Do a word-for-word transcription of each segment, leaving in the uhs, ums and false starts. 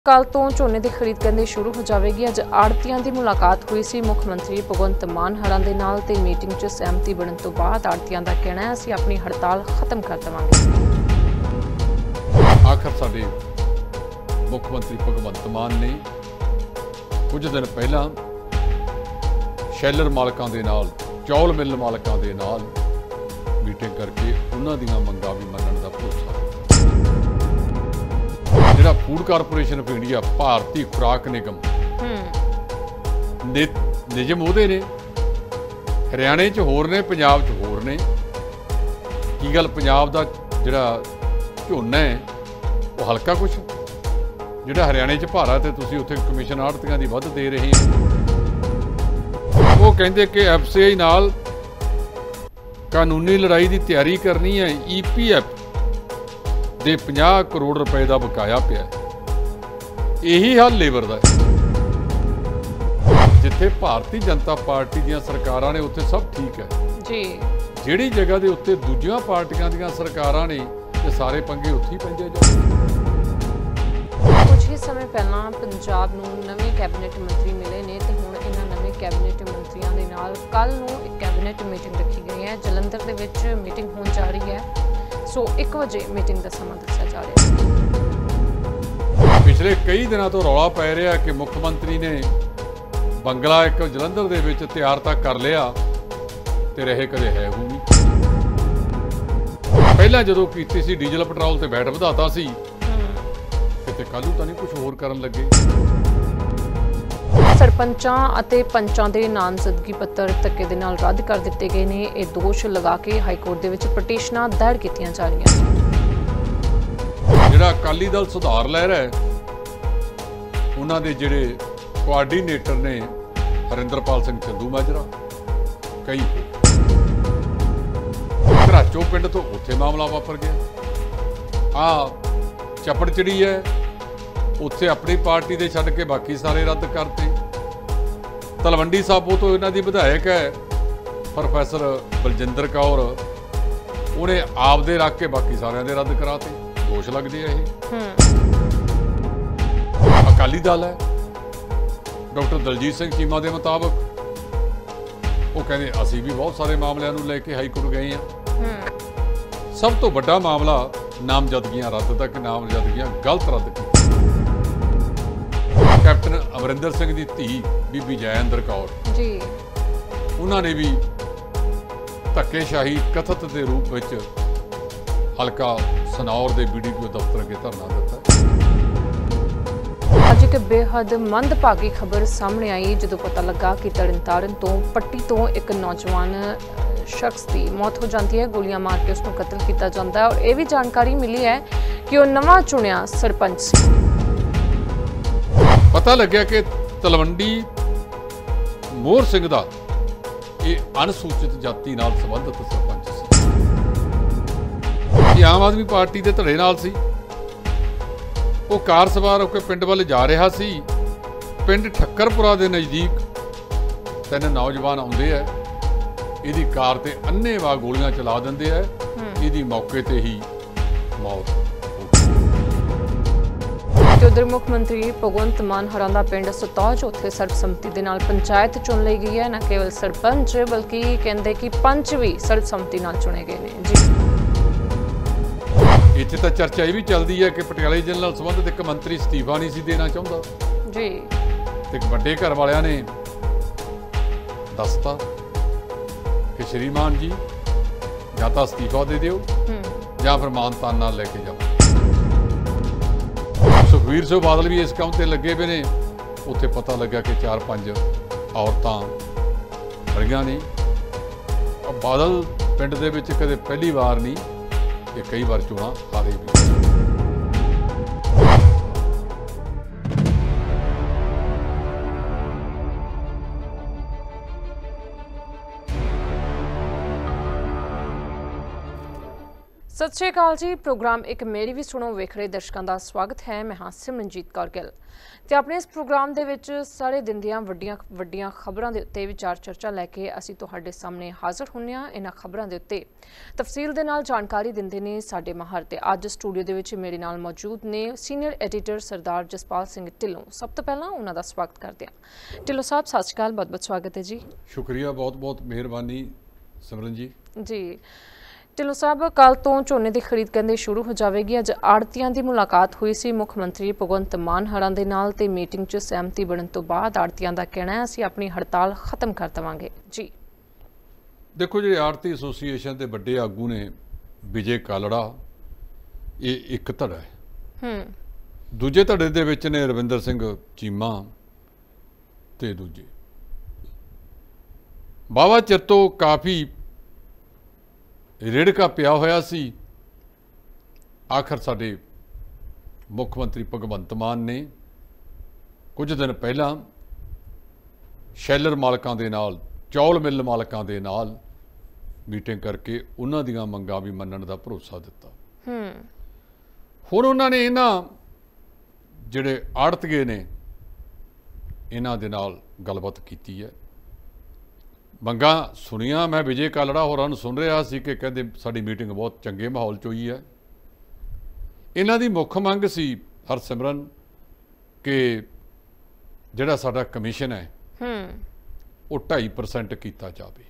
कल तो झोने की खरीद कहते शुरू हो जाएगी। अज आड़तियां की मुलाकात हुई सी मुख मंत्री भगवंत मान हरां दे नाल ते मीटिंग च सहमति बनने तो बाद आड़तियां का कहना है असीं अपनी हड़ताल खत्म कर देवांगे। आखिर साडे मुख मंत्री भगवंत मान ने कुछ दिन पहला शैलर मालकां दे नाल चौल मिल मालकां दे नाल मीटिंग करके उन्हां दीयां मंगां भी मनण दा भरोसा जिहड़ा फूड कारपोरेशन ऑफ इंडिया भारतीय खुराक निगम नि निजम उहदे ने हरियाणे च होर ने पंजाब च होर ने की गल पंजाब दा जिहड़ा झोना है वो हल्का कुछ जिहड़ा हरियाणे च भारा ते तुसीं उत्थे कमीशन आड़तियां दी वध दे रहे हो। वो कहंदे कि एफ सी आई नाल कानूनी लड़ाई की तैयारी करनी है। ई पी एफ ਦੇ पचास करोड़ रुपए का बकाया पिया यही हल लेबर का जिथे भारतीय जनता पार्टी दी सरकारां ने उत्थे सब ठीक है जी जिहड़ी जगह के उत्ते दूजियां पार्टियां दी सरकारां ने ते सारे पंगे उत्थे ही पंजे जा। कुछ ही समय पहला पंजाब नूं नवे कैबिनेट मंत्री मिले ने ते हुण इन्हां नवे कैबिनेट मंत्रियों के नाल कल नूं एक कैबिनेट मीटिंग रखी गई है। जलंधर दे विच मीटिंग होण जा रही है। सो एक बजे मीटिंग का समा दस्या जा रहा है। पिछले कई दिनों तो रौला पै रहा कि मुख्यमंत्री ने बंगला एक जलंधर दे विच तैयार तक कर लिया ते रहे कदे है हूँ नहीं। पहला जदों कीती सी डीजल पेट्रोल ते वैट वधाता सी किते कल तां नहीं कुछ होर करन लगे। सरपंचां अते पंचां दे नामजदगी पत्तर धक्के दे नाल रद्द कर दिते गए ने। ये दोष लगा के हाईकोर्ट दे विच पटिशनां दायर कीतियां जा रहीआं ने। जिहड़ा अकाली दल सुधार लहर है उन्हां दे जिहड़े कोआर्डीनेटर ने हरिंदरपाल सिंह चंदू माजरा कई घराचों पिंड तो उत्थे मामला वापर गया। आ चपड़चड़ी है उत्थे अपनी पार्टी दे छड्ड के बाकी सारे रद्द करते। तलवंडी साबो तो इन्हां दी विधायक है प्रोफैसर बलजिंदर कौर उन्हें आपदे रख के बाकी सारिਆਂ दे रद्द कराते। दोष लगदे है अकाली दल है डॉक्टर दलजीत सिंह चीमा के मुताबिक वो कहते असीं भी बहुत सारे मामलों को लेके हाईकोर्ट गए हैं। सब तो बड़ा मामला नामजदगियां रद्द तक नामजदगियां गलत रद्द की। कैप्टन अमरिंदर सिंह की धी बीबी जयेंद्र कौर जी उन्होंने भी धक्केशाही कथित के रूप में हल्का सनौर के बी डी पी ओ दफ्तर अगे धरना दिता। अज एक बेहद मंदभागी खबर सामने आई जो पता लगा कि तरनतारन तो पट्टी तो एक नौजवान शख्स की मौत हो जाती है। गोलियां मार के उसको कतल किया जाता है और यह भी जानकारी मिली है कि वह नवा चुनिया सरपंच सी। पता लग्या कि तलवंडी मोहर सिंह का ये अनुसूचित जाति नाल संबंधित सरपंच सी। ये आम आदमी पार्टी के धड़े नाल सी। वो कार सवार होकर पिंड वाले जा रहा सी। पिंड ठक्करपुरा के नज़दीक तीन नौजवान आउंदे है इहदी कार ते अन्नेवाह गोलियां चला दिंदे है। इहदी मौके ते ही मौत। उधर मुख मंत्री भगवंत मान हरां दा पिंड सतौज उत्थे सर्बसम्मति दे नाल पंचायत चुन ली गई है। न केवल सरपंच बल्कि कहते कि पंच भी सर्बसम्मति नाल चुने गए हैं जी। इत्थे तां चर्चा ये भी चलती है कि पटियाले जिले नाल संबंधित एक मंत्री इस्तीफा नहीं सी देना चाहता जी ते वड्डे घर वालियां ने दसता कि श्रीमान जी या तो इस्तीफा दे दिओ या फिर मानतान नाल लेके जाओ। सुखबीर सिंह बादल भी इस काम से लगे पे ने। उत्थे पता लगा कि चार पांच औरतां मरियां ने। बादल पिंड दे विच कदे पहली बार नहीं ये कई बार चोणां हारे भी। सत श्री अकाल जी। प्रोग्राम एक मेरी भी सुनो वेख रहे दर्शकों का स्वागत है। मैं हाँ सिमरनजीत कौर गिल ते अपने इस प्रोग्राम दे विच सारे दिन दियां वड्डियां वड्डियां खबरां दे उत्ते विचार चर्चा लैके असीं तुहाडे सामने हाज़र हुंदे हां। इन्हां खबरां दे उत्ते तफसील दे नाल जानकारी दिंदे ने साडे माहर ते अज स्टूडियो दे विच मेरे नाल मौजूद ने सीनियर एडिटर सरदार जसपाल सिंह ढिल्लों। सब तो पहलां उन्हां दा स्वागत करदे हां। ढिल्लों साहब सत श्री अकाल, बहुत बहुत स्वागत है जी। शुक्रिया, बहुत बहुत मेहरबानी सिमरन जी। जी ढिल्लों साहब, कल तो झोने की खरीद कहते शुरू हो जाएगी। अज आड़तियां की मुलाकात हुई सी मुख मंत्री भगवंत मान हरां दे नाल ते मीटिंग च सहमति बनने तो बाद आड़तियां का कहना है असीं अपनी हड़ताल खत्म कर देवांगे। जी देखो जी, आड़ती एसोसीएशन के बड़े आगू ने विजय कालड़ा, ये एक धड़ा है। दूजे धड़े दे विच ने रविंदर सिंह चीमा ते दूजे बावा चिर तो काफ़ी रेड़का पिया होया सी। आखिर साडे मुख मंत्री भगवंत मान ने कुछ दिन पहला शैलर मालकां दे नाल, चौल मिल मालकां दे नाल मीटिंग करके उन्हां दीयां मंगां भी मनण दा भरोसा दिता। हुण उन्हां ने इन्हां जिहड़े आड़तगे ने इन्हां दे नाल गलबात कीती है, मंगा सुनिया। मैं विजय कालड़ा होरां नूं सुन रहा सी कि कहंदे साडी मीटिंग बहुत चंगे माहौल च हुई है। इन्हां दी मुख मंग सी हरसिमरन कि जिहड़ा साडा कमीशन है वो ढाई परसेंट किया जाए।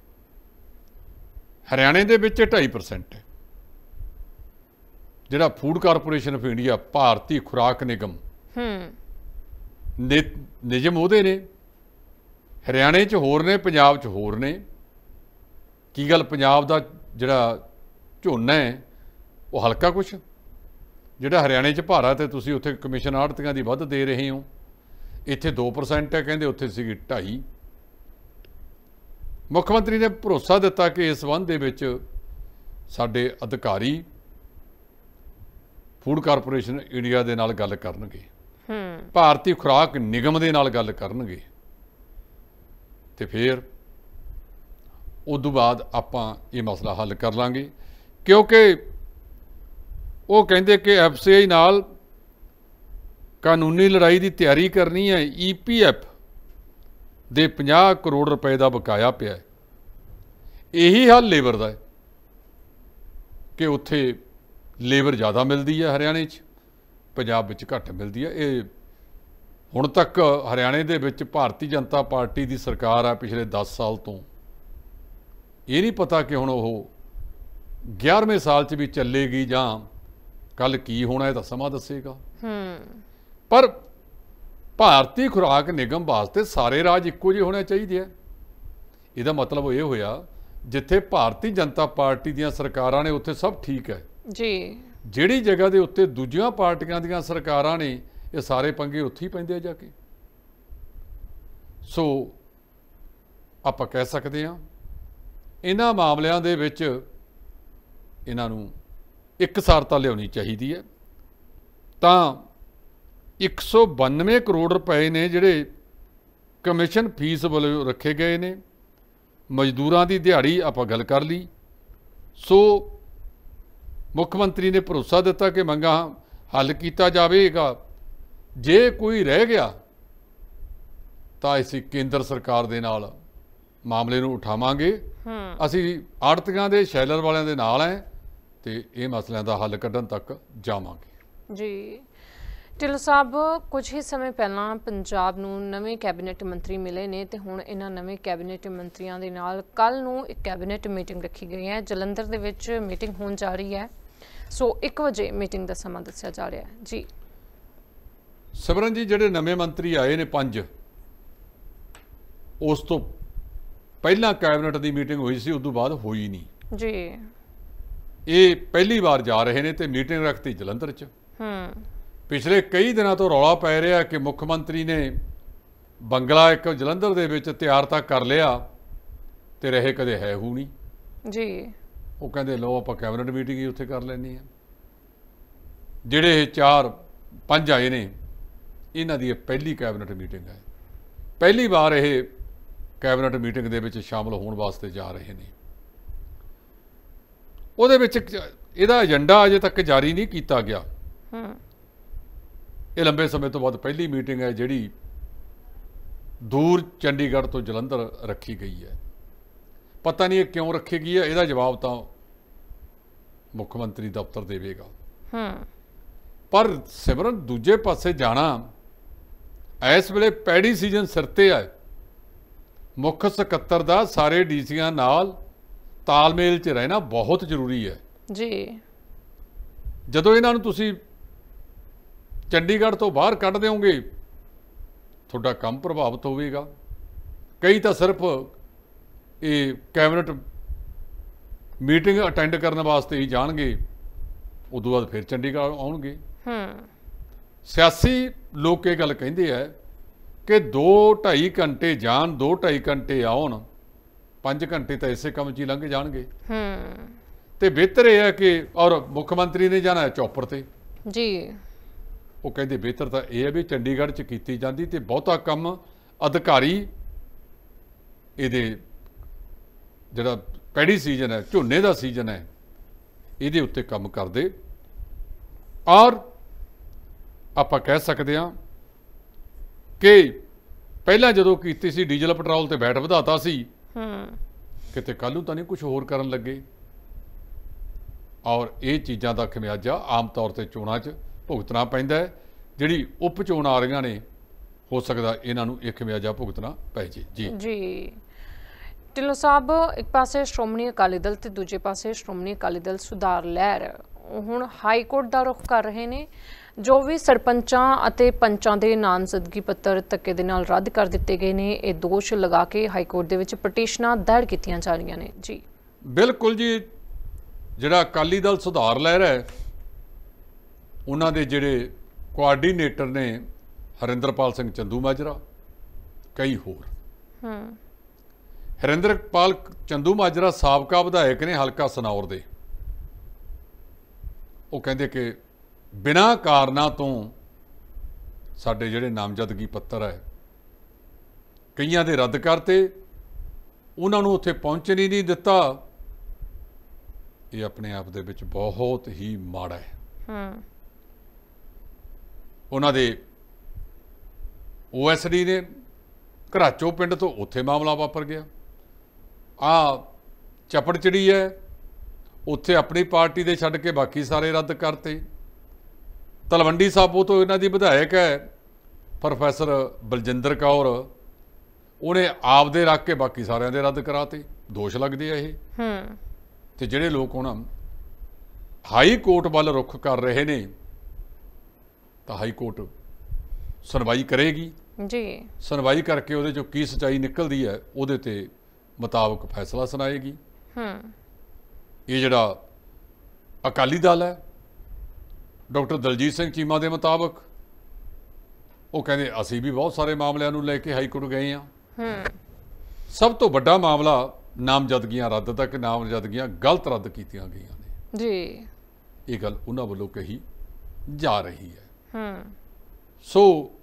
हरियाणे दे विच ढाई परसेंट है। जिहड़ा फूड कारपोरेशन ऑफ इंडिया, भारतीय खुराक निगम ने निजम उहदे ने, हरियाणे च होर ने, पंजाब च होर ने। की गल पंजाब दा जिहड़ा झोना है वो हल्का कुछ, जिहड़ा हरियाणे च भारा ते तुसीं उत्थे कमीशन आड़तियां दी वध दे रहे हो। इत्थे दो परसेंट है, कहंदे उत्थे सीगी ढाई। मुख मंत्री ने भरोसा दिता कि इस संबंध दे विच साडे अधिकारी फूड कारपोरेशन इंडिया दे नाल गल करनगे, भारतीय खुराक निगम दे नाल गल करनगे ते फिर उदों बाद आपां ये मसला हल कर लांगे। क्योंकि वो कहंदे कि एफ सी आई नाल कानूनी लड़ाई की तैयारी करनी है। ई पी एफ दे पचास करोड़ रुपए का बकाया पिया, यही हल लेबर का है कि उत्थे लेबर ज़्यादा मिलती है हरियाणे च, पंजाब विच घट मिलती है। ये हुण तक हरियाणे दे विच भारतीय जनता पार्टी की सरकार है पिछले दस साल तो। ये नहीं पता कि हुण वो ग्यारहवें साल च भी चलेगी जां कल की होना, है तो समा दसेगा। पर भारतीय खुराक निगम वास्ते सारे राज इक्को जिहे होने चाहिए है। इहदा मतलब ये होया जिथे भारतीय जनता पार्टी दीयां सरकारां ने उत्थे सब ठीक है जी, जिहड़ी जगह दे उत्ते दूजियां पार्टियां दीयां सरकारां ने ये सारे पंगे उत्थे ही पैंदे जाके। सो आपां कह सकते हैं इन्हां मामलिਆਂ ਦੇ ਵਿੱਚ ਇਹਨਾਂ ਨੂੰ ਇਕਸਾਰਤਾ ਲਿਆਉਣੀ ਚਾਹੀਦੀ ਹੈ। ਤਾਂ एक सौ बानवे करोड़ रुपए ने जिहड़े कमीशन फीस वालों रखे गए ने, मजदूरां दी दिहाड़ी आपां गल कर ली। सो मुख मंत्री ने भरोसा दिता कि मंगां हल किया जाएगा। जे कोई रह गया तो असीं केंद्र सरकार दे नाल मामले नूं उठावांगे। असीं आड़तियां दे शैलर वालियां दे नाल हैं ते इह मसलिਆਂ ਦਾ हल कढण तक जावांगे। जी ढिल्लों साहब, कुछ ही समय पहला पंजाब नूं नवे कैबिनेट मंत्री मिले ने ते हुण इन्हां नवे कैबिनेट मंत्रियों के नाल कल नूं एक कैबिनेट मीटिंग रखी गई है। जलंधर दे विच मीटिंग होण जा रही है। सो एक बजे मीटिंग का समा दस्सिया जा रहा है जी। सिमरन जी, जिहड़े नवे मंत्री आए ने पंज, उस तो पहला कैबिनेट की मीटिंग हुई सी, उदों बाद होई नहीं जी। ये पहली बार जा रहे हैं तो मीटिंग रखती जलंधर च। पिछले कई दिनों तो रौला पै रहा कि मुख्यमंत्री ने बंगला एक जलंधर दे विच तैयार तो कर लिया तो रहे कदे है हू नहीं जी। वो कहते लो आप कैबिनेट मीटिंग ही उत्थे कर लैनी है। जिहड़े चार पंज आए ने इन्हां दी पहली कैबिनेट मीटिंग है, पहली बार ये कैबिनेट मीटिंग दे विच शामिल होने वास्ते जा रहे हैं। उहदे विच ਇਹਦਾ ਏਜੰਡਾ ਅਜੇ ਤੱਕ ਜਾਰੀ नहीं किया गया। ये लंबे समय तो बाद पहली मीटिंग है जिहड़ी दूर चंडीगढ़ तो जलंधर रखी गई है। पता नहीं क्यों रखी गई है, ਇਹਦਾ जवाब तो मुख्यमंत्री दफ्तर देवेगा। पर सिमरन दूजे पासे जाना इस वेले पैड़ी सीजन सिर ते है। मुख सकत्तर दा सारे डीसीआं नाल तालमेल च रहना बहुत जरूरी है जी। जदों इन्हां नूं तुसीं चंडीगढ़ तो बाहर कढ़ देओगे तुहाडा काम प्रभावित होवेगा। कई तो सिर्फ ये कैबिनेट मीटिंग अटेंड करने वास्ते ही जाणगे, उदों बाद फिर चंडीगढ़ आउणगे। सियासी लोग ये गल कहिंदे है कि दो ढाई घंटे जान दो ढाई घंटे आउण, पांच घंटे तो इसे काम च ही लंघ जाणगे। तो बेहतर यह है कि और मुख्यमंत्री ने जाना है चौपर ते जी। वो कहते बेहतर तो यह है भी चंडीगढ़ च की जाती तो बहुता काम अधिकारी ये जरा पैड़ी सीजन है, झोने का सीजन है, ये उत्ते काम करते। और आप कह सकते हैं कि पहला जो की सी डीजल पेट्रोल ते वैट वधाता सी, किते कल तो नहीं कुछ होर करन लगे। और ये चीज़ों का खमियाजा आम तौर पर चोणों च भुगतना पैंदा है। जिहड़ी उप चोण आ रही ने हो सकता इन्हां नूं एक खमियाजा भुगतना पै जे। जी जी ढिल्लों साहब, एक पासे श्रोमणी अकाली दल ते दूजे पासे श्रोमणी अकाली दल सुधार लहर हुण हाई कोर्ट का रुख कर रहे हैं। जो भी सरपंचां अते पंचां दे नामजदगी पत्तर धक्के दे नाल रद्द कर दिते गए ने, ये दोष लगा के हाई कोर्ट दे विच पटिशनां दायर कीतियां जा रहीआं ने। जी बिल्कुल जी, जिहड़ा अकाली दल सुधार लहर है उन्हां दे जिहड़े कोआर्डीनेटर ने हरिंदरपाल सिंह चंदूमाजरा, कई होर। हरिंदरपाल चंदूमाजरा साबका विधायक ने हलका सनौर दे। वो कहते कि बिना कारणा तो साडे जिहड़े नामजदगी पत्तर है कईयां दे रद्द करते, उन्हां नूं उत्थे पहुंचण ही नहीं दिता। ये अपने आप दे विच बहुत ही माड़ा है। उन्होंने ओ एस डी ने घराचो पिंड तो उत्थे मामला वापर गया। आ चपड़चिड़ी है, उत्थे अपनी पार्टी दे छड्ड के बाकी सारे रद्द करते। तलवंडी साबो तो इन्हां दी विधायक है प्रोफैसर बलजिंदर कौर, उन्हें आपदे रख के बाकी सारिਆਂ दे रद्द कराते। दोष लगदे आ ये। ते जिहड़े लोग हुण हाई कोर्ट वाल रुख कर रहे ने, तो हाई कोर्ट सुनवाई करेगी जी। सुनवाई करके उहदे चों की सच्चाई निकलदी है उहदे ते मुताबक फैसला सुनाएगी। ये जिहड़ा अकाली दल है डॉक्टर दलजीत सिंह चीमा के मुताबक वो कहते असी भी बहुत सारे मामलों को लेके हाई कोर्ट गए हैं। सब तो बड़ा मामला नामजदगियां रद्द तक, नामजदगियां गलत रद्द कीतियां गई ने जी। ये गल उन्हां वल्लों कही जा रही है। सो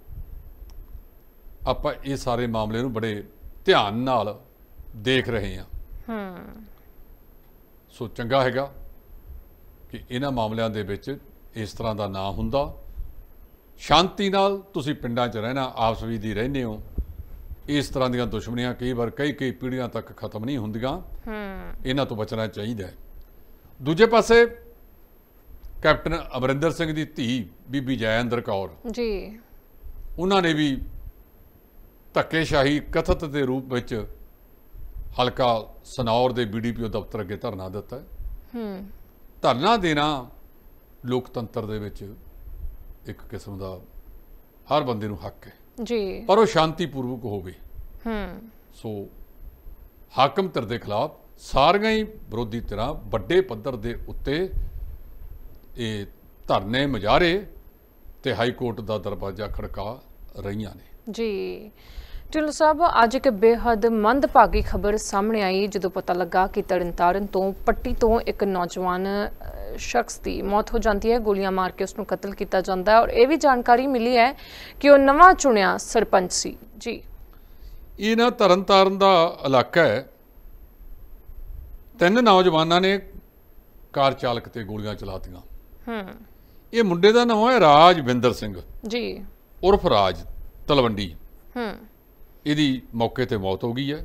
आप ये सारे मामले नूं बड़े ध्यान नाल देख रहे हैं। सो चंगा हैगा कि इन्हां मामलों दे विच इस तरह का ना हुंदा। शांति नाल तुसीं पिंडां च रहना, आपस विच दी रहने हो। इस तरह दी दुश्मनियां कई बार कई कई पीढ़ियां तक खत्म नहीं हुंदियां। इन्हां तो बचना चाहिए। दूजे पासे कैप्टन अमरिंदर सिंह की धी बीबी जयेंद्र कौर जी, उन्होंने भी धक्केशाही कथित के रूप में हलका सनौर के बी डी पी ओ दफ्तर अगे धरना दिता है। धरना देना लोकतंत्र दे विच एक किस्म का हर बंदे नूं हक है जी, पर वो शांतिपूर्वक होवे। सो हाकम धिर के खिलाफ सारियां ही विरोधी धिरां वड्डे पद्धर के उत्ते ये धरने मुजाहरे ते हाई कोर्ट का दरवाजा खड़का रही ने जी। ढिल्लों साहब, अज एक बेहद मंदभागी खबर सामने आई जो पता लगा कि तरनतारन तो पट्टी तो एक नौजवान शख्स की मौत हो जाती है, गोलियां मार के उसनों कतल किया जाता है। और ये भी जानकारी मिली है कि वह नवा चुनिया सरपंच सी जी। ये ना तरनतारन का इलाका है। तीन नौजवानों ने ਕਾਰ ਚਾਲਕ ਤੇ ਗੋਲੀਆਂ ਚਲਾਤੀਆਂ। ਹੂੰ ਇਹ ਮੁੰਡੇ ਦਾ ਨਾਮ ਹੈ ਰਾਜਵਿੰਦਰ ਸਿੰਘ ਜੀ ਉਰਫ ਰਾਜ ਤਲਵੰਡੀ। ਹੂੰ ਇਹਦੀ ਮੌਕੇ ਤੇ ਮੌਤ ਹੋ ਗਈ ਹੈ।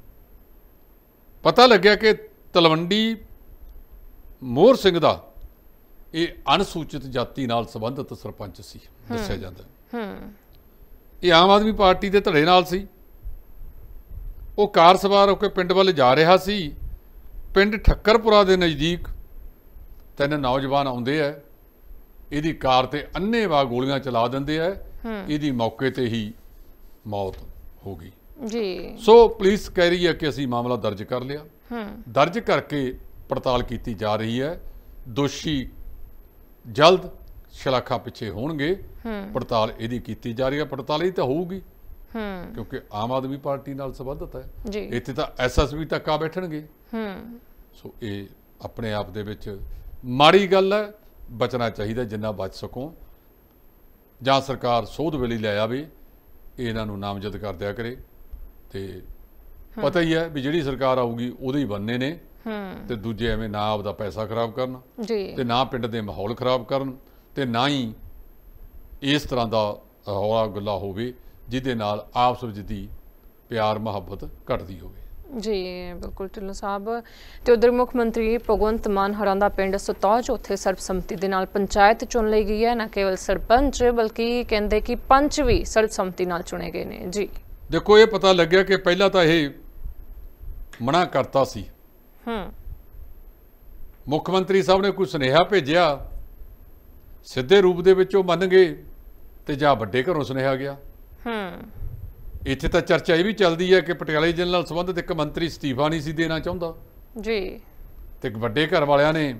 ਪਤਾ ਲੱਗਿਆ ਕਿ ਤਲਵੰਡੀ ਮੋਹਰ ਸਿੰਘ ਦਾ ਇਹ ਅਨੁਸੂਚਿਤ ਜਾਤੀ ਨਾਲ ਸੰਬੰਧਿਤ ਸਰਪੰਚ ਸੀ ਦੱਸਿਆ ਜਾਂਦਾ। ਹੂੰ ਇਹ ਆਮ ਆਦਮੀ ਪਾਰਟੀ ਦੇ ਧੜੇ ਨਾਲ ਸੀ। ਉਹ ਕਾਰ ਸਵਾਰ ਹੋ ਕੇ ਪਿੰਡ ਵੱਲ ਜਾ ਰਿਹਾ ਸੀ। ਪਿੰਡ ਠੱਕਰਪੁਰਾ ਦੇ ਨਜ਼ਦੀਕ ਤਿੰਨ ਨੌਜਵਾਨ ਆਉਂਦੇ ਆ, ਇਹਦੀ ਕਾਰ ਤੇ ਅੰਨ੍ਹੇਵਾਹ ਗੋਲੀਆਂ ਚਲਾ ਦਿੰਦੇ ਆ। ਇਹਦੀ ਮੌਕੇ ਤੇ ਹੀ ਮੌਤ ਹੋ ਗਈ ਜੀ। ਸੋ ਪੁਲਿਸ ਕਹਿ ਰਹੀ ਹੈ ਕਿ ਅਸੀਂ ਮਾਮਲਾ ਦਰਜ ਕਰ ਲਿਆ। ਹੂੰ ਦਰਜ ਕਰਕੇ ਪੜਤਾਲ ਕੀਤੀ ਜਾ ਰਹੀ ਹੈ। ਦੋਸ਼ੀ ਜਲਦ ਸ਼ਲਾਖਾ ਪਿੱਛੇ ਹੋਣਗੇ। ਪੜਤਾਲ ਇਹਦੀ ਕੀਤੀ ਜਾ ਰਹੀ ਹੈ। ਪੜਤਾਲ ਹੀ ਤਾਂ ਹੋਊਗੀ ਹੂੰ ਕਿਉਂਕਿ ਆਮ ਆਦਮੀ ਪਾਰਟੀ ਨਾਲ ਸੰਬੰਧਿਤ ਹੈ ਜੀ। ਇੱਥੇ ਤਾਂ ਐਸ ਐਸ ਵੀ ਤੱਕ ਆ ਬੈਠਣਗੇ। ਹੂੰ ਸੋ ਇਹ ਆਪਣੇ ਆਪ ਦੇ ਵਿੱਚ ਮਾੜੀ ਗੱਲ ਹੈ। ਬਚਣਾ ਚਾਹੀਦਾ ਜਿੰਨਾ ਬਚ ਸਕੋ। ਜਾਂ ਸਰਕਾਰ ਸੋਧ ਵੇਲੇ ਲੈ ਆਵੇ, ਇਹਨਾਂ ਨੂੰ ਨਾਮਜ਼ਦ ਕਰ ਦਿਆ ਕਰੇ। ਤੇ ਪਤਾ ਹੀ ਹੈ ਵੀ ਜਿਹੜੀ ਸਰਕਾਰ ਆਊਗੀ ਉਹਦੇ ਹੀ ਬਣਨੇ ਨੇ। ਤੇ ਦੂਜੇ ਐਵੇਂ ਨਾ ਆਪਦਾ ਪੈਸਾ ਖਰਾਬ ਕਰਨ ਜੀ ਤੇ ਨਾ ਪਿੰਡ ਦੇ ਮਾਹੌਲ ਖਰਾਬ ਕਰਨ ਤੇ ਨਾ ਹੀ ਇਸ ਤਰ੍ਹਾਂ ਦਾ ਹੌਲਾ ਗੱਲਾ ਹੋਵੇ ਜਿਹਦੇ ਨਾਲ ਆਪਸ ਵਿੱਚ ਦੀ ਪਿਆਰ ਮੁਹੱਬਤ ਘਟਦੀ ਹੋਵੇ। ਜੀ ਬਿਲਕੁਲ ਢਿੱਲੋਂ ਸਾਹਿਬ। ਤੇ ਉਧਰ ਮੁੱਖ ਮੰਤਰੀ ਭਗਵੰਤ ਮਾਨ ਹਰਾਂ ਦਾ ਪਿੰਡ ਸਤੌਜ ਉੱਥੇ ਸਰਬਸੰਮਤੀ ਦੇ ਨਾਲ ਪੰਚਾਇਤ ਚੁਣ ਲਈ ਗਈ ਹੈ। ਨਾ ਕੇਵਲ ਸਰਪੰਚ ਬਲਕਿ ਕਹਿੰਦੇ ਕਿ ਪੰਚ ਵੀ ਸਰਬਸੰਮਤੀ ਨਾਲ ਚੁਣੇ ਗਏ ਨੇ ਜੀ। ਦੇਖੋ ਇਹ ਪਤਾ ਲੱਗਿਆ ਕਿ ਪਹਿਲਾਂ ਤਾਂ ਇਹ ਮਨਾ ਕਰਤਾ ਸੀ। ਹੂੰ ਮੁੱਖ ਮੰਤਰੀ ਸਾਹਿਬ ਨੇ ਕੋਈ ਸੁਨੇਹਾ ਭੇਜਿਆ, ਸਿੱਧੇ ਰੂਪ ਦੇ ਵਿੱਚ ਉਹ ਮੰਨ ਗਏ ਤੇ ਜਾਂ ਵੱਡੇ ਘਰੋਂ ਸੁਨੇਹਾ ਗਿਆ। ਹੂੰ ਇੱਥੇ ਤਾਂ ਚਰਚਾ ਇਹ ਵੀ ਚੱਲਦੀ ਹੈ ਕਿ ਪਟਿਆਲੇ ਜ਼ਿਲ੍ਹੇ ਨਾਲ ਸੰਬੰਧਿਤ ਇੱਕ ਮੰਤਰੀ ਅਸਤੀਫਾ ਨਹੀਂ ਸੀ ਦੇਣਾ ਚਾਹੁੰਦਾ ਜੀ। ਤੇ ਇੱਕ ਵੱਡੇ ਘਰ ਵਾਲਿਆਂ ਨੇ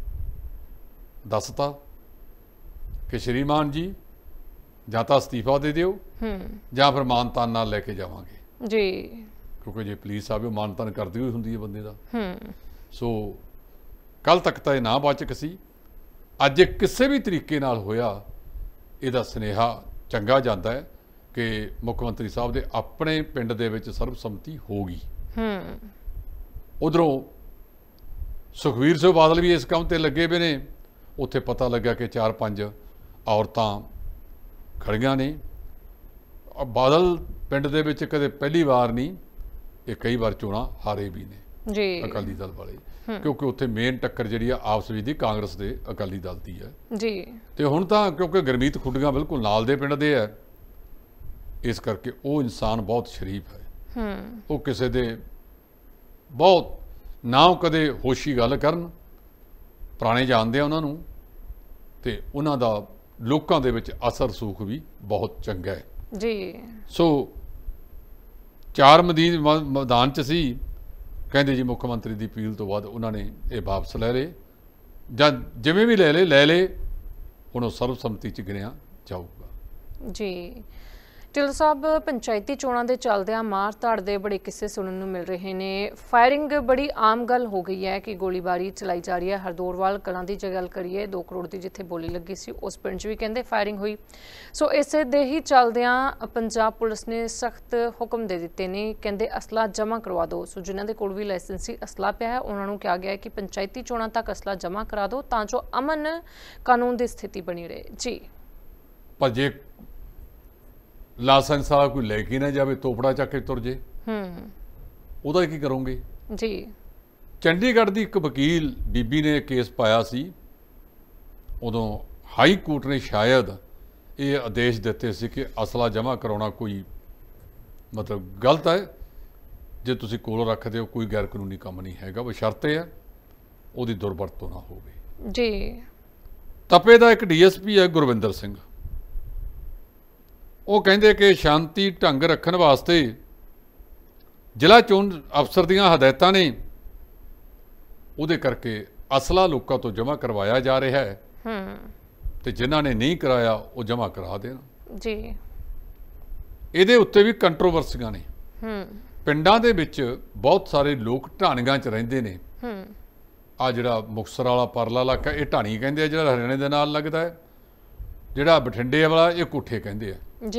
ਦੱਸਤਾ ਕਿ ਸ਼੍ਰੀਮਾਨ ਜੀ ਜਾਂ ਤਾਂ ਅਸਤੀਫਾ ਦੇ ਦਿਓ ਜਾਂ ਫਿਰ ਮਾਨਤਾਨ ਨਾਲ ਲੈ ਕੇ ਜਾਵਾਂਗੇ ਜੀ। ਕਿਉਂਕਿ ਜੇ ਪੁਲਿਸ ਆਵੇ ਮਾਨਤਾਨ ਕਰਦੀ ਹੋਈ ਹੁੰਦੀ ਹੈ ਬੰਦੇ ਦਾ। ਹੂੰ ਸੋ ਕੱਲ ਤੱਕ ਤਾਂ ਇਹ ਨਾ ਵਾਚਕ ਸੀ। ਅੱਜ ਇਹ ਕਿਸੇ ਵੀ ਤਰੀਕੇ ਨਾਲ ਹੋਇਆ, ਇਹਦਾ ਸੁਨੇਹਾ ਚੰਗਾ ਜਾਂਦਾ ਹੈ ਕਿ ਮੁੱਖ ਮੰਤਰੀ ਸਾਹਿਬ ਦੇ ਆਪਣੇ ਪਿੰਡ ਦੇ ਵਿੱਚ ਸਰਬਸੰਮਤੀ ਹੋ ਗਈ। ਹੂੰ ਉਧਰੋਂ ਸੁਖਵੀਰ ਸਿੰਘ ਬਾਦਲ ਵੀ ਇਸ ਕੰਮ ਤੇ ਲੱਗੇ ਪਏ ਨੇ। ਉੱਥੇ ਪਤਾ ਲੱਗਾ ਕਿ ਚਾਰ ਪੰਜ ਔਰਤਾਂ ਖੜੀਆਂ ਨੇ। ਬਾਦਲ ਪਿੰਡ ਦੇ ਵਿੱਚ ਕਦੇ ਪਹਿਲੀ ਵਾਰ ਨਹੀਂ, ਇਹ ਕਈ ਵਾਰ ਚੋਣਾਂ ਹਾਰੇ ਵੀ ਨੇ ਜੀ ਅਕਾਲੀ ਦਲ ਵਾਲੇ। ਕਿਉਂਕਿ ਉੱਥੇ ਮੇਨ ਟੱਕਰ ਜਿਹੜੀ ਆ ਆਪਸ ਵਿੱਚ ਦੀ ਕਾਂਗਰਸ ਦੇ ਅਕਾਲੀ ਦਲ ਦੀ ਹੈ ਜੀ। ਤੇ ਹੁਣ ਤਾਂ ਕਿਉਂਕਿ ਗੁਰਮੀਤ ਖੁੱਡੀਆਂ ਬਿਲਕੁਲ ਨਾਲ ਦੇ ਪਿੰਡ ਦੇ ਹੈ, ਇਸ ਕਰਕੇ ਉਹ ਇਨਸਾਨ ਬਹੁਤ ਸ਼ਰੀਫ ਹੈ। ਹੂੰ ਉਹ ਕਿਸੇ ਦੇ ਬਹੁਤ ਨਾ ਕਦੇ ਹੋਸ਼ੀ ਗੱਲ ਕਰਨ, ਪੁਰਾਣੇ ਜਾਣਦੇ ਆ ਉਹਨਾਂ ਨੂੰ ਤੇ ਉਹਨਾਂ ਦਾ ਲੋਕਾਂ ਦੇ ਵਿੱਚ ਅਸਰ ਸੂਖ ਵੀ ਬਹੁਤ ਚੰਗਾ ਹੈ ਜੀ। ਸੋ ਚਾਰ ਮਦੀਨ ਮੈਦਾਨ 'ਚ ਸੀ। ਕਹਿੰਦੇ ਜੀ ਮੁੱਖ ਮੰਤਰੀ ਦੀ ਅਪੀਲ ਤੋਂ ਬਾਅਦ ਉਹਨਾਂ ਨੇ ਇਹ ਵਾਪਸ ਲੈ ਲਏ ਜਾਂ ਜਿਵੇਂ ਵੀ ਲੈ ਲਏ ਲੈ ਲਏ ਹੁਣ ਉਹ ਸਰਬਸੰਮਤੀ 'ਚ ਗਿਣਿਆ ਜਾਊਗਾ ਜੀ। ਢਿੱਲੋਂ ਸਾਹਿਬ, ਪੰਚਾਇਤੀ ਚੋਣਾਂ ਦੇ ਚੱਲਦਿਆਂ ਮਾਰ ਧਾੜ ਦੇ ਬੜੇ ਕਿੱਸੇ ਸੁਣਨ ਨੂੰ ਮਿਲ ਰਹੇ ਨੇ। ਫਾਇਰਿੰਗ ਬੜੀ ਆਮ ਗੱਲ ਹੋ ਗਈ ਹੈ ਕਿ ਗੋਲੀਬਾਰੀ ਚਲਾਈ ਜਾ ਰਹੀ ਹੈ। ਹਰਦੋਰਵਾਲ ਕਲਾਂ ਦੀ ਜੇ ਗੱਲ ਕਰੀਏ, ਦੋ ਕਰੋੜ ਦੀ ਜਿੱਥੇ ਬੋਲੀ ਲੱਗੀ ਸੀ ਉਸ ਪਿੰਡ 'ਚ ਵੀ ਕਹਿੰਦੇ ਫਾਇਰਿੰਗ ਹੋਈ। ਸੋ ਇਸੇ ਦੇ ਹੀ ਚੱਲਦਿਆਂ ਪੰਜਾਬ ਪੁਲਿਸ ਨੇ ਸਖਤ ਹੁਕਮ ਦੇ ਦਿੱਤੇ ਨੇ। ਕਹਿੰਦੇ ਅਸਲਾ ਜਮ੍ਹਾਂ ਕਰਵਾ ਦਿਓ। ਸੋ ਜਿਨ੍ਹਾਂ ਦੇ ਕੋਲ ਵੀ ਲਾਇਸੈਂਸੀ ਅਸਲਾ ਪਿਆ ਹੈ ਉਹਨਾਂ ਨੂੰ ਕਿਹਾ ਗਿਆ ਹੈ ਕਿ ਪੰਚਾਇਤੀ ਚੋਣਾਂ ਤੱਕ ਅਸਲਾ ਜਮ੍ਹਾਂ ਕਰਾ ਦਿਓ ਤਾਂ ਜੋ ਅਮਨ ਕਾਨੂੰਨ ਦੀ ਸਥਿਤੀ ਬਣੀ ਰਹੇ ਜੀ। ਪਰ ਜੇ ਲਾਇਸੈਂਸ ਵਾਲਾ ਕੋਈ ਲੈ ਕੇ ਨਾ ਜਾਵੇ, ਤੋਪੜਾ ਚੱਕ ਕੇ ਤੁਰ ਜੇ, ਹੂੰ ਉਹਦਾ ਕੀ ਕਰੋਗੇ ਜੀ। ਚੰਡੀਗੜ੍ਹ ਦੀ ਇੱਕ ਵਕੀਲ ਬੀਬੀ ਨੇ ਕੇਸ ਪਾਇਆ ਸੀ। ਉਦੋਂ ਹਾਈ ਕੋਰਟ ਨੇ ਸ਼ਾਇਦ ਇਹ ਆਦੇਸ਼ ਦਿੱਤੇ ਸੀ ਕਿ ਅਸਲਾ ਜਮ੍ਹਾਂ ਕਰਾਉਣਾ ਕੋਈ ਮਤਲਬ ਗਲਤ ਹੈ। ਜੇ ਤੁਸੀਂ ਕੋਲ ਰੱਖਦੇ ਹੋ ਕੋਈ ਗੈਰ ਕਾਨੂੰਨੀ ਕੰਮ ਨਹੀਂ ਹੈਗਾ, ਬਸ਼ਰਤੇ ਹੈ ਉਹਦੀ ਦੁਰਵਰਤੋਂ ਨਾ ਹੋਵੇ ਜੀ। ਤਪੇ ਦਾ ਇੱਕ ਡੀ ਐਸ ਪੀ ਹੈ ਗੁਰਵਿੰਦਰ ਸਿੰਘ। ਉਹ ਕਹਿੰਦੇ ਕਿ ਸ਼ਾਂਤੀ ਢੰਗ ਰੱਖਣ ਵਾਸਤੇ ਜ਼ਿਲ੍ਹਾ ਚੋਣ ਅਫਸਰ ਦੀਆਂ ਹਦਾਇਤਾਂ ਨੇ, ਉਹਦੇ ਕਰਕੇ ਅਸਲਾ ਲੋਕਾਂ ਤੋਂ ਜਮ੍ਹਾਂ ਕਰਵਾਇਆ ਜਾ ਰਿਹਾ ਹੈ ਹੂੰ ਤੇ ਜਿਨ੍ਹਾਂ ਨੇ ਨਹੀਂ ਕਰਾਇਆ ਉਹ ਜਮ੍ਹਾਂ ਕਰਾ ਦੇਣ ਜੀ। ਇਹਦੇ ਉੱਤੇ ਵੀ ਕੰਟਰੋਵਰਸੀਆਂ ਨੇ। ਹੂੰ ਪਿੰਡਾਂ ਦੇ ਵਿੱਚ ਬਹੁਤ ਸਾਰੇ ਲੋਕ ਢਾਣੀਆਂ 'ਚ ਰਹਿੰਦੇ ਨੇ। ਹੂੰ ਆ ਜਿਹੜਾ ਮੁਕਤਸਰ ਵਾਲਾ ਪਰਲਾ ਇਲਾਕਾ ਇਹ ਢਾਣੀ ਕਹਿੰਦੇ ਆ, ਜਿਹੜਾ ਹਰਿਆਣੇ ਦੇ ਨਾਲ ਲੱਗਦਾ ਹੈ। ਜਿਹੜਾ ਬਠਿੰਡੇ ਵਾਲਾ ਇਹ ਕੋਠੇ ਕਹਿੰਦੇ ਆ ਜੀ।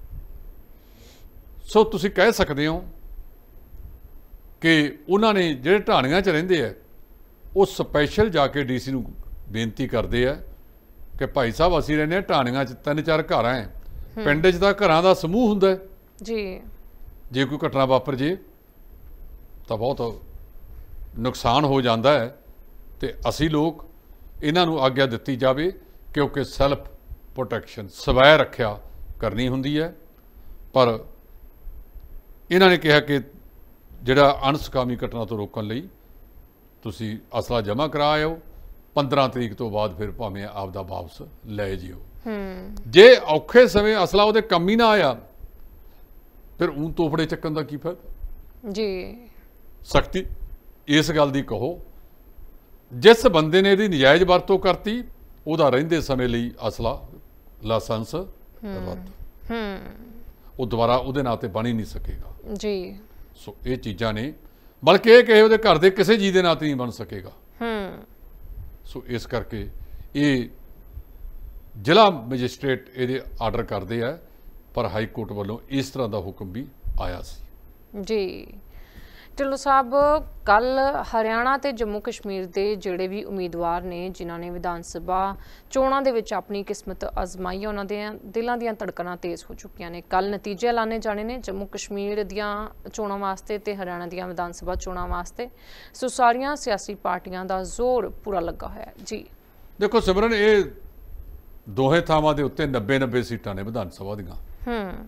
ਸੋ ਤੁਸੀਂ ਕਹਿ ਸਕਦੇ ਹੋ ਕਿ ਉਹਨਾਂ ਨੇ ਜਿਹੜੇ ਢਾਣੀਆਂ 'ਚ ਰਹਿੰਦੇ ਆ ਉਹ ਸਪੈਸ਼ਲ ਜਾ ਕੇ ਡੀ ਸੀ ਨੂੰ ਬੇਨਤੀ ਕਰਦੇ ਆ ਕਿ ਭਾਈ ਸਾਹਿਬ ਅਸੀਂ ਰਹਿੰਦੇ ਹਾਂ ਢਾਣੀਆਂ 'ਚ ਤਿੰਨ ਚਾਰ ਘਰ ਹੈ, ਪਿੰਡ 'ਚ ਤਾਂ ਘਰਾਂ ਦਾ ਸਮੂਹ ਹੁੰਦਾ ਜੀ, ਜੇ ਕੋਈ ਘਟਨਾ ਵਾਪਰ ਜੇ ਤਾਂ ਬਹੁਤ ਨੁਕਸਾਨ ਹੋ ਜਾਂਦਾ ਹੈ। ਤੇ ਅਸੀਂ ਲੋਕ ਇਹਨਾਂ ਨੂੰ ਆਗਿਆ ਦਿੱਤੀ ਜਾਵੇ ਕਿਉਂਕਿ ਸੈਲਫ ਪ੍ਰੋਟੈਕਸ਼ਨ ਸਵੈ ਰੱਖਿਆ ਕਰਨੀ ਹੁੰਦੀ ਹੈ। ਪਰ ਇਹਨਾਂ ਨੇ ਕਿਹਾ ਕਿ ਜਿਹੜਾ ਅਣਸੁਖਾਵੀ ਘਟਨਾ ਤੋਂ ਰੋਕਣ ਲਈ ਤੁਸੀਂ ਅਸਲਾ ਜਮ੍ਹਾਂ ਕਰਾ ਆਓ, ਪੰਦਰਾਂ ਤਰੀਕ ਤੋਂ ਬਾਅਦ ਫਿਰ ਭਾਵੇਂ ਆਪਦਾ ਵਾਪਸ ਲੈ ਜਿਓ। ਜੇ ਔਖੇ ਸਮੇਂ ਅਸਲਾ ਉਹਦੇ ਕੰਮ ਹੀ ਨਾ ਆਇਆ ਫਿਰ ਊਂ ਤੋਪੜੇ ਚੱਕਣ ਦਾ ਕੀ ਫਾਇਦਾ ਜੀ। ਸਖਤੀ ਇਸ ਗੱਲ ਦੀ ਕਹੋ, ਜਿਸ ਬੰਦੇ ਨੇ ਇਹਦੀ ਨਜਾਇਜ਼ ਵਰਤੋਂ ਕਰਤੀ ਉਹਦਾ ਰਹਿੰਦੇ ਸਮੇਂ ਲਈ ਅਸਲਾ ਲਾਇਸੈਂਸ ਰੱਦ, ਉਹ ਦੁਬਾਰਾ ਉਹਦੇ ਨਾਂ ਤੇ ਬਣ ਹੀ ਨਹੀਂ ਸਕੇਗਾ ਜੀ। ਸੋ ਇਹ ਚੀਜ਼ਾਂ ਨੇ, ਬਲਕਿ ਇਹ ਕਹੇ ਉਹਦੇ ਘਰ ਦੇ ਕਿਸੇ ਜੀ ਦੇ ਨਾਂ ਤੇ ਨਹੀਂ ਬਣ ਸਕੇਗਾ। ਸੋ ਇਸ ਕਰਕੇ ਇਹ ਜ਼ਿਲ੍ਹਾ ਮੈਜਿਸਟ੍ਰੇਟ ਇਹਦੇ ਆਰਡਰ ਕਰਦੇ ਆ, ਪਰ ਹਾਈ ਕੋਰਟ ਵੱਲੋਂ ਇਸ ਤਰ੍ਹਾਂ ਦਾ ਹੁਕਮ ਵੀ ਆਇਆ ਸੀ ਜੀ। ਢਿੱਲੋਂ ਸਾਹਿਬ, ਕੱਲ ਹਰਿਆਣਾ ਤੇ ਜੰਮੂ ਕਸ਼ਮੀਰ ਦੇ ਜਿਹੜੇ ਵੀ ਉਮੀਦਵਾਰ ਨੇ ਜਿਨ੍ਹਾਂ ਨੇ ਵਿਧਾਨ ਸਭਾ ਚੋਣਾਂ ਦੇ ਵਿੱਚ ਆਪਣੀ ਕਿਸਮਤ ਅਜ਼ਮਾਈ, ਉਹਨਾਂ ਦੇ ਦਿਲਾਂ ਦੀਆਂ ਧੜਕਣਾਂ ਤੇਜ਼ ਹੋ ਚੁੱਕੀਆਂ ਨੇ। ਕੱਲ ਨਤੀਜੇ ਐਲਾਨੇ ਜਾਣੇ ਨੇ ਜੰਮੂ ਕਸ਼ਮੀਰ ਦੀਆਂ ਚੋਣਾਂ ਵਾਸਤੇ ਤੇ ਹਰਿਆਣਾ ਦੀਆਂ ਵਿਧਾਨ ਸਭਾ ਚੋਣਾਂ ਵਾਸਤੇ। ਸੋ ਸਾਰੀਆਂ ਸਿਆਸੀ ਪਾਰਟੀਆਂ ਦਾ ਜ਼ੋਰ ਪੂਰਾ ਲੱਗਾ ਹੋਇਆ ਹੈ ਜੀ। ਦੇਖੋ ਸਿਮਰਨ, ਇਹ ਦੋਹੇ ਥਾਵਾਂ ਦੇ ਉੱਤੇ ਨੱਬੇ ਨੱਬੇ ਸੀਟਾਂ ਨੇ ਵਿਧਾਨ ਸਭਾ ਦੀਆਂ। ਹੂੰ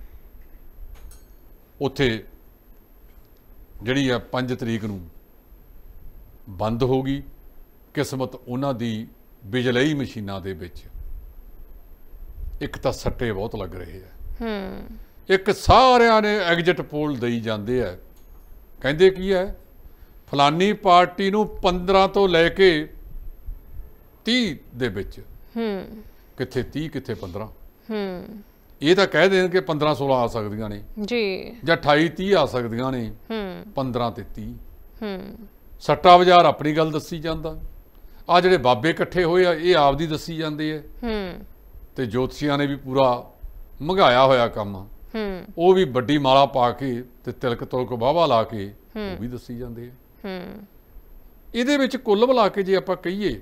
ਉੱਥੇ ਜਿਹੜੀ ਆ ਪੰਜ ਤਰੀਕ ਨੂੰ ਬੰਦ ਹੋ ਗਈ ਕਿਸਮਤ ਉਹਨਾਂ ਦੀ ਬਿਜਲਈ ਮਸ਼ੀਨਾਂ ਦੇ ਵਿੱਚ। ਇੱਕ ਤਾਂ ਸੱਟੇ ਬਹੁਤ ਲੱਗ ਰਹੇ ਆ, ਹੂੰ ਇੱਕ ਸਾਰਿਆਂ ਨੇ ਐਗਜ਼ਿਟ ਪੋਲ ਦੇਈ ਜਾਂਦੇ ਆ, ਕਹਿੰਦੇ ਕੀ ਹੈ ਫਲਾਨੀ ਪਾਰਟੀ ਨੂੰ ਪੰਦਰਾਂ ਤੋਂ ਲੈ ਕੇ ਤੀਹ ਦੇ ਵਿੱਚ, ਹੂੰ ਕਿੱਥੇ ਤੀਹ ਕਿੱਥੇ ਪੰਦਰਾਂ, ਹੂੰ ਇਹ ਤਾਂ ਕਹਿ ਦੇਣ ਕਿ ਪੰਦਰਾਂ ਸੋਲਾਂ ਆ ਸਕਦੀਆਂ ਨੇ ਜੀ, ਜਾਂ ਅਠਾਈ ਤੀਹ ਆ ਸਕਦੀਆਂ ਨੇ, ਹੂੰ ਪੰਦਰਾਂ ਤੇ ਤੀਹ। ਹੂੰ ਸੱਟਾ ਬਾਜ਼ਾਰ ਆਪਣੀ ਗੱਲ ਦੱਸੀ ਜਾਂਦਾ, ਆ ਜਿਹੜੇ ਬਾਬੇ ਇਕੱਠੇ ਹੋਏ ਆ ਇਹ ਆਪਦੀ ਦੱਸੀ ਜਾਂਦੇ ਆ, ਹੂੰ ਤੇ ਜੋਤਸ਼ੀਆਂ ਨੇ ਵੀ ਪੂਰਾ ਮਹਿੰਗਾਇਆ ਹੋਇਆ ਕੰਮ, ਹੂੰ ਉਹ ਵੀ ਵੱਡੀ ਮਾਲਾ ਪਾ ਕੇ ਤੇ ਤਿਲਕ ਤੁਲਕ ਵਾਹਵਾ ਲਾ ਕੇ ਉਹ ਵੀ ਦੱਸੀ ਜਾਂਦੇ ਆ। ਹੂੰ ਇਹਦੇ ਵਿੱਚ ਕੁੱਲ ਮਿਲਾ ਕੇ ਜੇ ਆਪਾਂ ਕਹੀਏ,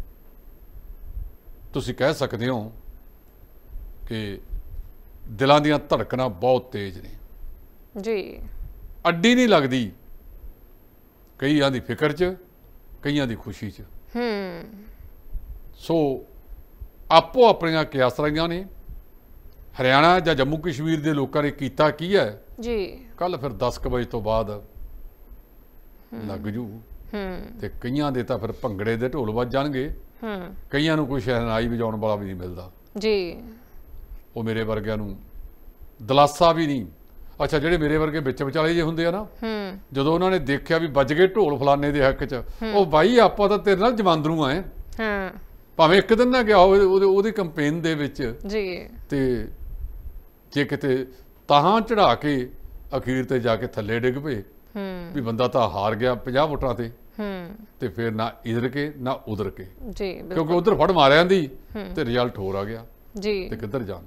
ਤੁਸੀਂ ਕਹਿ ਸਕਦੇ ਹੋ ਕਿ ਦਿਲਾਂ ਦੀਆਂ ਧੜਕਣਾਂ ਬਹੁਤ ਤੇਜ਼ ਨੇ ਜੀ, ਅੱਡੀ ਨਹੀਂ ਲੱਗਦੀ, ਕਈਆਂ ਦੀ ਫਿਕਰ 'ਚ ਕਈਆਂ ਦੀ ਖੁਸ਼ੀ 'ਚ। ਹੂੰ ਸੋ ਆਪੋ ਆਪਣੀਆਂ ਕਿਆਸਰਾਈਆਂ ਨੇ। ਹਰਿਆਣਾ ਜਾਂ ਜੰਮੂ ਕਸ਼ਮੀਰ ਦੇ ਲੋਕਾਂ ਨੇ ਕੀਤਾ ਕੀ ਹੈ ਜੀ, ਕੱਲ ਫਿਰ ਦਸ ਕੁ ਵਜੇ ਤੋਂ ਬਾਅਦ ਲੱਗ ਜੂ। ਹੂੰ ਤੇ ਕਈਆਂ ਦੇ ਤਾਂ ਫਿਰ ਭੰਗੜੇ ਦੇ ਢੋਲ ਵੱਜ ਜਾਣਗੇ, ਹੂੰ ਕਈਆਂ ਨੂੰ ਕੋਈ ਸ਼ਹਿਨਾਈ ਵਜਾਉਣ ਵਾਲਾ ਵੀ ਨਹੀਂ ਮਿਲਦਾ ਜੀ। ਉਹ ਮੇਰੇ ਵਰਗਿਆਂ ਨੂੰ ਦਲਾਸਾ ਵੀ ਨਹੀਂ। ਅੱਛਾ, ਜਿਹੜੇ ਮੇਰੇ ਵਰਗੇ ਵਿੱਚ ਵਿਚਾਲੇ ਜੇ ਹੁੰਦੇ ਆ ਨਾ, ਹੂੰ ਜਦੋਂ ਉਹਨਾਂ ਨੇ ਦੇਖਿਆ ਵੀ ਵੱਜ ਗਏ ਢੋਲ ਫਲਾਣੇ ਦੇ ਹੱਕ 'ਚ, ਉਹ ਬਾਈ ਆਪਾਂ ਤਾਂ ਤੇਰੇ ਨਾਲ ਜਮਾਂਦਰੂ ਆਏ, ਹਾਂ ਭਾਵੇਂ ਇੱਕ ਦਿਨ ਨਾ ਗਿਆ ਹੋਵੇ ਉਹਦੇ ਉਹਦੀ ਕੰਪੇਨ ਦੇ ਵਿੱਚ ਜੀ, ਤੇ ਜੇ ਕਿਤੇ ਤਾਹਾਂ ਚੜਾ ਕੇ ਅਖੀਰ ਤੇ ਜਾ ਕੇ ਥੱਲੇ ਡਿੱਗ ਪਏ ਹੂੰ ਵੀ ਬੰਦਾ ਤਾਂ ਹਾਰ ਗਿਆ ਪੰਜਾਹ ਵੋਟਾਂ ਤੇ, ਹੂੰ ਤੇ ਫਿਰ ਨਾ ਇਧਰ ਕੇ ਨਾ ਉਧਰ ਕੇ, ਜੀ, ਕਿਉਂਕਿ ਉਧਰ ਫੜ ਮਾਰਿਆਂ ਦੀ ਤੇ ਰਿਜ਼ਲਟ ਹੋਰ ਆ ਗਿਆ ਜੀ, ਤੇ ਕਿੱਧਰ ਜਾਣ।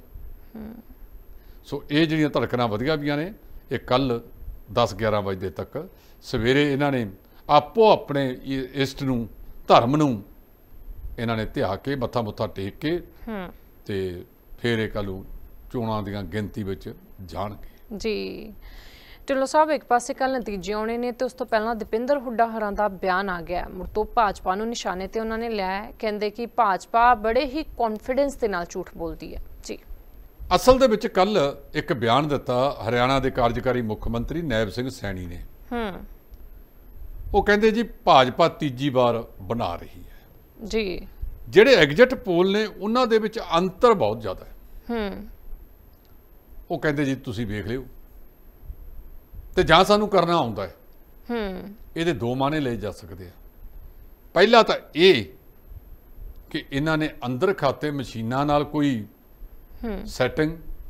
ਸੋ ਇਹ ਜਿਹੜੀਆਂ ਧੜਕਣਾਂ ਵਧੀਆ ਵੀਆਂ ਨੇ, ਇਹ ਕੱਲ ਦਸ ਗਿਆਰਾਂ ਵਜੇ ਤੱਕ ਸਵੇਰੇ ਇਹਨਾਂ ਨੇ ਆਪੋ ਆਪਣੇ ਇਸ਼ਟ ਨੂੰ ਧਰਮ ਨੂੰ ਇਹਨਾਂ ਨੇ ਧਿਆ ਕੇ ਮੱਥਾ ਮੁੱਥਾ ਟੇਕ ਕੇ ਤੇ ਫਿਰ ਇਹ ਕੱਲ੍ਹ ਨੂੰ ਚੋਣਾਂ ਦੀਆਂ ਗਿਣਤੀ ਵਿੱਚ ਜਾਣਗੇ ਜੀ। ਢਿੱਲੋਂ ਸਾਹਿਬ, ਇੱਕ ਪਾਸੇ ਕੱਲ ਨਤੀਜੇ ਆਉਣੇ ਨੇ ਤੇ ਉਸ ਤੋਂ ਪਹਿਲਾਂ ਦੀਪਿੰਦਰ ਹੁੱਡਾ ਹਰਾਂ ਦਾ ਬਿਆਨ ਆ ਗਿਆ ਮੁੜ ਤੋਂ ਭਾਜਪਾ ਨੂੰ ਨਿਸ਼ਾਨੇ ਤੇ ਉਹਨਾਂ ਨੇ ਲਿਆ, ਕਹਿੰਦੇ ਕਿ ਭਾਜਪਾ ਬੜੇ ਹੀ ਕੌਨਫੀਡੈਂਸ ਦੇ ਨਾਲ ਝੂਠ ਬੋਲਦੀ ਹੈ ਜੀ। ਅਸਲ ਦੇ ਵਿੱਚ ਕੱਲ ਇੱਕ ਬਿਆਨ ਦਿੱਤਾ ਹਰਿਆਣਾ ਦੇ ਕਾਰਜਕਾਰੀ ਮੁੱਖ ਮੰਤਰੀ ਨੈਬ ਸਿੰਘ ਸੈਣੀ ਨੇ। ਹੂੰ ਉਹ ਕਹਿੰਦੇ ਜੀ ਭਾਜਪਾ ਤੀਜੀ ਵਾਰ ਬਣਾ ਰਹੀ ਹੈ ਜੀ। ਜਿਹੜੇ ਐਗਜ਼ਿਟ ਪੋਲ ਨੇ ਉਹਨਾਂ ਦੇ ਵਿੱਚ ਅੰਤਰ ਬਹੁਤ ਜ਼ਿਆਦਾ ਹੈ। ਹੂੰ ਉਹ ਕਹਿੰਦੇ ਜੀ ਤੁਸੀਂ ਵੇਖ ਲਿਓ, ਤੇ ਜਾਂ ਸਾਨੂੰ ਕਰਨਾ ਆਉਂਦਾ ਹੈ। ਹੂੰ ਇਹਦੇ ਦੋ ਮਾਨੇ ਲਏ ਜਾ ਸਕਦੇ ਆ। ਪਹਿਲਾ ਤਾਂ ਇਹ ਕਿ ਇਹਨਾਂ ਨੇ ਅੰਦਰ ਖਾਤੇ ਮਸ਼ੀਨਾਂ ਨਾਲ ਕੋਈ ਸੈਟਿੰਗ,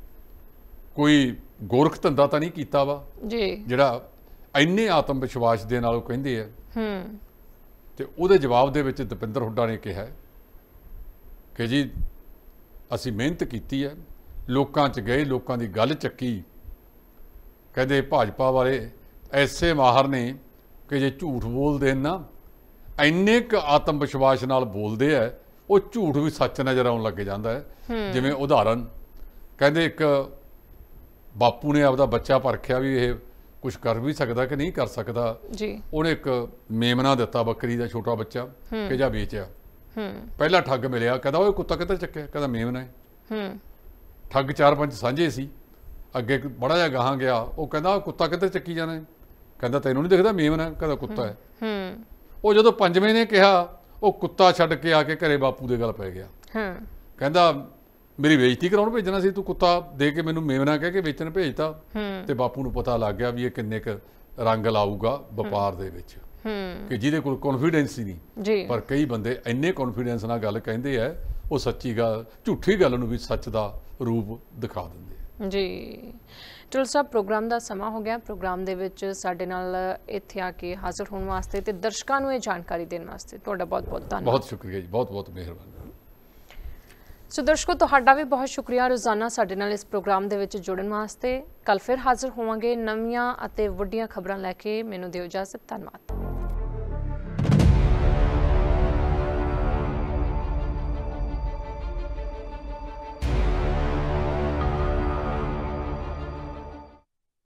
ਕੋਈ ਗੋਰਖ ਧੰਦਾ ਤਾਂ ਨਹੀਂ ਕੀਤਾ ਵਾ ਜੀ, ਜਿਹੜਾ ਇੰਨੇ ਆਤਮ ਵਿਸ਼ਵਾਸ ਦੇ ਨਾਲ ਉਹ ਕਹਿੰਦੇ ਆ। ਹੂੰ ਤੇ ਉਹਦੇ ਜਵਾਬ ਦੇ ਵਿੱਚ ਦੀਪਿੰਦਰ ਹੁੱਡਾ ਨੇ ਕਿਹਾ ਕਿ ਜੀ ਅਸੀਂ ਮਿਹਨਤ ਕੀਤੀ ਹੈ, ਲੋਕਾਂ 'ਚ ਗਏ, ਲੋਕਾਂ ਦੀ ਗੱਲ ਚੱਕੀ। ਕਹਿੰਦੇ ਭਾਜਪਾ ਵਾਲੇ ਐਸੇ ਮਾਹਰ ਨੇ ਕਿ ਜੇ ਝੂਠ ਬੋਲਦੇ ਨਾ ਇੰਨੇ ਕੁ ਆਤਮ ਵਿਸ਼ਵਾਸ ਨਾਲ ਬੋਲਦੇ ਆ, ਉਹ ਝੂਠ ਵੀ ਸੱਚ ਨਜ਼ਰ ਆਉਣ ਲੱਗ ਜਾਂਦਾ ਹੈ। ਜਿਵੇਂ ਉਦਾਹਰਨ ਕਹਿੰਦੇ, ਇੱਕ ਬਾਪੂ ਨੇ ਆਪਦਾ ਬੱਚਾ ਪਰਖਿਆ ਵੀ ਇਹ ਕੁਝ ਕਰ ਵੀ ਸਕਦਾ ਕਿ ਨਹੀਂ ਕਰ ਸਕਦਾ ਜੀ। ਉਹਨੇ ਇੱਕ ਮੇਮਨਾ ਦਿੱਤਾ, ਬੱਕਰੀ ਦਾ ਛੋਟਾ ਬੱਚਾ, ਕਿ ਜਾ ਵੇਚਿਆ। ਪਹਿਲਾ ਠੱਗ ਮਿਲਿਆ, ਕਹਿੰਦਾ ਉਹ ਕੁੱਤਾ ਕਿੱਧਰ ਚੱਕਿਆ, ਕਹਿੰਦਾ ਮੇਮਨਾ ਹੈ। ਠੱਗ ਚਾਰ ਪੰਜ ਸਾਂਝੇ ਸੀ, ਅੱਗੇ ਬੜਾ ਜਿਹਾ ਗਾਹਾਂ ਗਿਆ, ਉਹ ਕਹਿੰਦਾ ਕੁੱਤਾ ਕਿੱਧਰ ਚੱਕੀ ਜਾਣਾ, ਕਹਿੰਦਾ ਤੈਨੂੰ ਨਹੀਂ ਦਿਖਦਾ ਮੇਮਨਾ, ਕਹਿੰਦਾ ਕੁੱਤਾ ਹੈ। ਉਹ ਜਦੋਂ ਪੰਜਵੇਂ ਨੇ ਕਿਹਾ, ਉਹ ਕੁੱਤਾ ਛੱਡ ਕੇ ਆ ਕੇ ਘਰੇ ਬਾਪੂ ਦੇ ਗਲ ਪੈ ਗਿਆ। ਕਹਿੰਦਾ ਮੇਰੀ ਬੇਇੱਜ਼ਤੀ ਕਰਾਉਣ ਭੇਜਣਾ ਸੀ ਤੂੰ, ਕੁੱਤਾ ਦੇ ਕੇ ਮੈਨੂੰ ਮੇਮਨਾ ਕਹਿ ਕੇ ਵੇਚਣ ਭੇਜਤਾ। ਤੇ ਬਾਪੂ ਨੂੰ ਪਤਾ ਲੱਗ ਗਿਆ ਵੀ ਇਹ ਕਿੰਨੇ ਕੁ ਰੰਗ ਲਾਊਗਾ ਵਪਾਰ ਦੇ ਵਿੱਚ, ਕਿ ਜਿਹਦੇ ਕੋਲ ਕੌਨਫੀਡੈਂਸ ਹੀ ਨਹੀਂ। ਪਰ ਕਈ ਬੰਦੇ ਇੰਨੇ ਕੌਨਫੀਡੈਂਸ ਨਾਲ ਗੱਲ ਕਹਿੰਦੇ ਆ, ਉਹ ਸੱਚੀ ਗੱਲ, ਝੂਠੀ ਗੱਲ ਨੂੰ ਵੀ ਸੱਚ ਦਾ ਰੂਪ ਦਿਖਾ ਦਿੰਦੇ ਜੀ। ਟੁੱਲ ਸਾਹਿਬ, ਪ੍ਰੋਗਰਾਮ ਦਾ ਸਮਾਂ ਹੋ ਗਿਆ। ਪ੍ਰੋਗਰਾਮ ਦੇ ਵਿੱਚ ਸਾਡੇ ਨਾਲ ਇੱਥੇ ਆ ਕੇ ਹਾਜ਼ਰ ਹੋਣ ਵਾਸਤੇ ਤੇ ਦਰਸ਼ਕਾਂ ਨੂੰ ਇਹ ਜਾਣਕਾਰੀ ਦੇਣ ਵਾਸਤੇ ਤੁਹਾਡਾ ਬਹੁਤ ਬਹੁਤ ਧੰਨਵਾਦ। ਬਹੁਤ ਸ਼ੁਕਰੀਆ ਜੀ, ਬਹੁਤ ਬਹੁਤ ਮਿਹਰਬਾਨੀ। ਸੋ ਦਰਸ਼ਕੋ, ਤੁਹਾਡਾ ਵੀ ਬਹੁਤ ਸ਼ੁਕਰੀਆ ਰੋਜ਼ਾਨਾ ਸਾਡੇ ਨਾਲ ਇਸ ਪ੍ਰੋਗਰਾਮ ਦੇ ਵਿੱਚ ਜੁੜਨ ਵਾਸਤੇ। ਕੱਲ ਫਿਰ ਹਾਜ਼ਰ ਹੋਵਾਂਗੇ ਨਵੀਆਂ ਅਤੇ ਵੱਡੀਆਂ ਖਬਰਾਂ ਲੈ ਕੇ। ਮੈਨੂੰ ਦਿਓ ਇਜਾਜ਼ਤ। ਧੰਨਵਾਦ।